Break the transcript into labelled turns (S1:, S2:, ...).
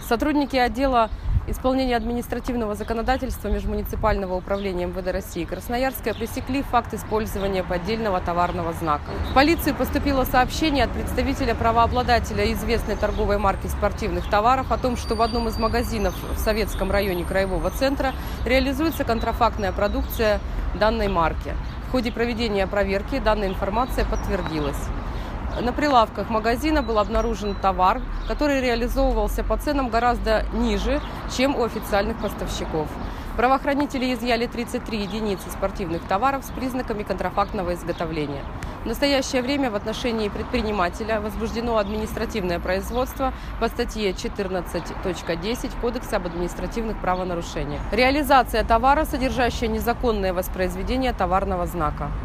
S1: Сотрудники отдела исполнения административного законодательства Межмуниципального управления МВД России Красноярска пресекли факт использования поддельного товарного знака. В полицию поступило сообщение от представителя правообладателя известной торговой марки спортивных товаров о том, что в одном из магазинов в Советском районе Краевого центра реализуется контрафактная продукция данной марки. В ходе проведения проверки данная информация подтвердилась. На прилавках магазина был обнаружен товар, который реализовывался по ценам гораздо ниже, чем у официальных поставщиков. Правоохранители изъяли 33 единицы спортивных товаров с признаками контрафактного изготовления. В настоящее время в отношении предпринимателя возбуждено административное производство по статье 14.10 Кодекса об административных правонарушениях. Реализация товара, содержащая незаконное воспроизведение товарного знака.